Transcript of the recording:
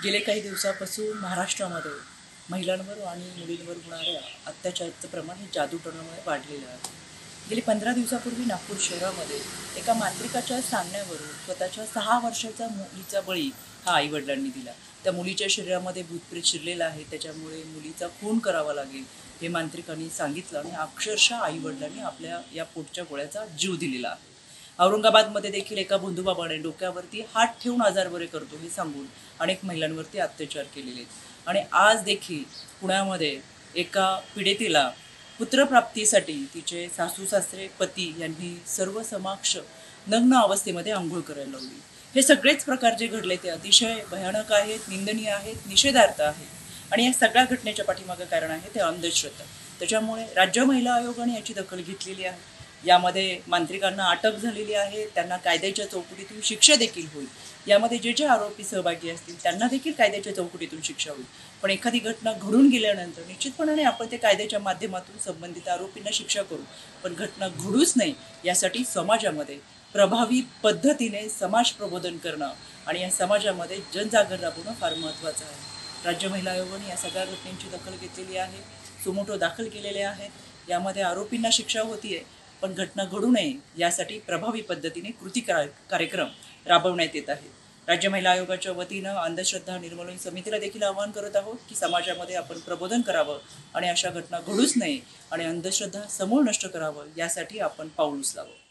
गेले काही दिवसापासून महाराष्ट्रामध्ये महिलांवर आणि मुलींवर होणाऱ्या अत्याचाराचं प्रमाण हे जादूटोणामुळे वाढलेलं आहे. गेली 15 दिवसापूर्वी नागपूर शहरामध्ये एका मांत्रिकाच्या सांगण्यावरून स्वतःच्या 6 वर्षाच्या मुलीचा बळी हा आईवडिलांनी दिला. त्या मुलीच्या शरीरामध्ये भूतप्रेत शिरलेलं आहे, त्याच्यामुळे मुलीचा खून करावा लागेल हे मांत्रिकांनी सांगितलं आणि अक्षरशः आईवडिलांनी आपल्या या पोटच्या गोळ्याचा जीव दिलेला आहे. औरंगाबादमध्ये देखील एका बंधुबाबाने डोक्यावरती हात ठेवून आजार बरे करतो हे सांगून अनेक महिलांवरती अत्याचार केलेले आहेत. आणि आज देखील पुण्यामध्ये एका पीडितेला पुत्रप्राप्तीसाठी तिचे सासू सासरे पती यांनी सर्व समक्ष नग्न अवस्थेमध्ये आंघोळ करायला लावली. हे सगळेच प्रकार जे घडले ते अतिशय भयानक आहेत, निंदनीय आहेत, निषेधार्थ आहेत. आणि या सगळ्या घटनेच्या पाठीमागे कारण आहे ते अंधश्रद्धा. त्याच्यामुळे राज्य महिला आयोगाने याची दखल घेतलेली आहे. यामध्ये मांत्रिकांना अटक झालेली आहे, त्यांना कायद्याच्या चौकटीतून शिक्षा देखील होईल. यामध्ये जे जे आरोपी सहभागी असतील त्यांना देखील कायद्याच्या चौकटीतून शिक्षा होईल. पण एखादी घटना घडून गेल्यानंतर निश्चितपणाने आपण ते कायद्याच्या माध्यमातून संबंधित आरोपींना शिक्षा करू, पण घटना घडूच नाही यासाठी समाजामध्ये प्रभावी पद्धतीने समाज प्रबोधन करणं आणि या समाजामध्ये जनजागर राबवणं फार महत्त्वाचं आहे. राज्य महिला आयोगाने या सगळ्या घटनेची दखल घेतलेली आहे, सुमोटो दाखल केलेले आहेत. यामध्ये आरोपींना शिक्षा होतीये, पण घटना घडू नये यासाठी प्रभावी पद्धतीने कृती कार्यक्रम राबवण्यात येत आहे. राज्य महिला आयोगाच्या वतीनं अंधश्रद्धा निर्मूलन समितीला देखील आवाहन करत आहोत की समाजामध्ये आपण प्रबोधन करावं आणि अशा घटना घडूच नये आणि अंधश्रद्धा समूळ नष्ट करावं यासाठी आपण पाऊल उचलावं.